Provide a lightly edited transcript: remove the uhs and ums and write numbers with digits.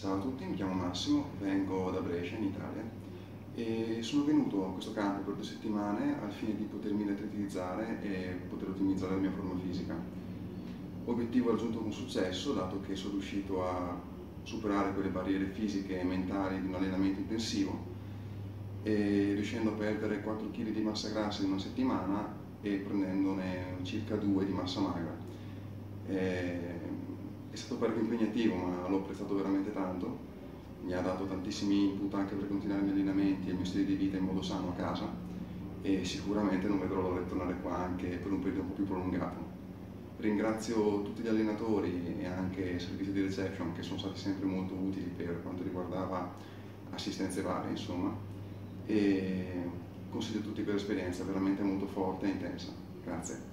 Ciao a tutti, mi chiamo Massimo, vengo da Brescia in Italia e sono venuto a questo campo per 2 settimane al fine di potermi elettrizzare e poter ottimizzare la mia forma fisica. Obiettivo raggiunto con successo, dato che sono riuscito a superare quelle barriere fisiche e mentali di un allenamento intensivo e riuscendo a perdere 4 kg di massa grassa in una settimana e prendendone circa 2 di massa magra. È stato parecchio impegnativo, ma l'ho apprezzato veramente tanto. Mi ha dato tantissimi input anche per continuare i miei allenamenti e il mio stile di vita in modo sano a casa e sicuramente non vedrò l'ora di tornare qua anche per un periodo un po' più prolungato. Ringrazio tutti gli allenatori e anche il servizio di reception che sono stati sempre molto utili per quanto riguardava assistenze varie, insomma, e consiglio a tutti quell'esperienza veramente molto forte e intensa. Grazie.